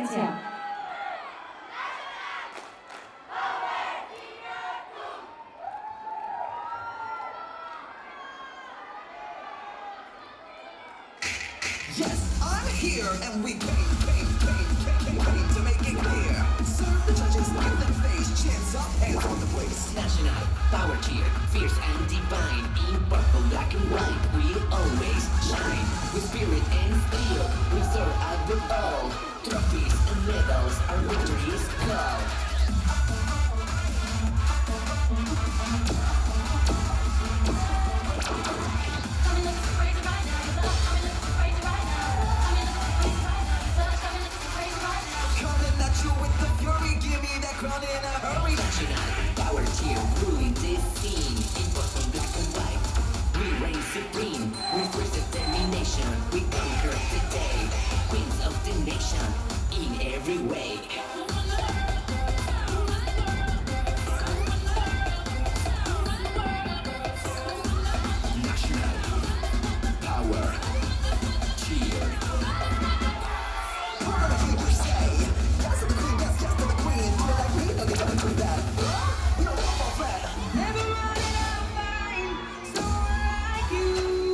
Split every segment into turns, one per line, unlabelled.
奖。
Yes, I'm here, and we pay to make it clear. Serve the judges, give them face, chins up, hands on the waist.
National power cheer, fierce and divine. In purple, black and white, we'll always shine. With spirit and steel, we soar above all. Trophies and medals, our victories call.
Crown in a hurry.
National power cheer, ruling this scene. In purple, black and white, we reign supreme. With fierce determination, we conquer the day. Queens of the nation, in every way. National power cheer.
We're gonna hear you say, yes to the queen, yes to the queen. Never running out of mine, so like you.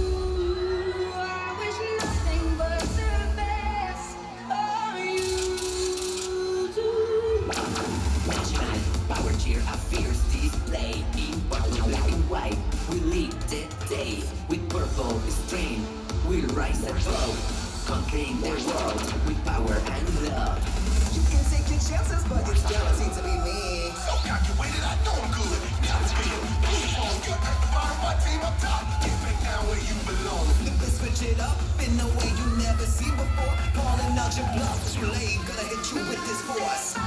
I wish nothing but the best for you too.
National power cheer, a fierce display. In purple, black and white, we lead the day. With purple strength, we'll rise above, conquering the world with power and love.
You can take your chances, but it's guaranteed to be me.
So calculated, I know I'm good. Now it's good. Move on, you're at the bottom, my team up top. Get back down where you belong.
Flip and switch it up in a way you never seen before. Calling out your bluff, too late. Gonna hit you with this force.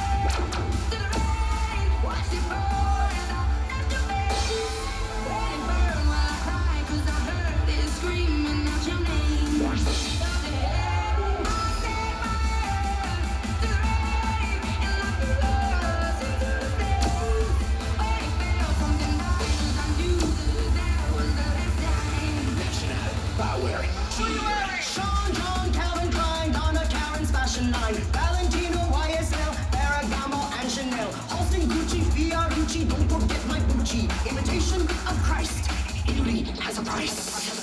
Sean, John, Calvin Klein, Donna Karen's fashion line, Valentino, YSL, Ferragamo, and Chanel, Halston, Gucci, Fiorucci, don't forget my Gucci, imitation of Christ, beauty has a price.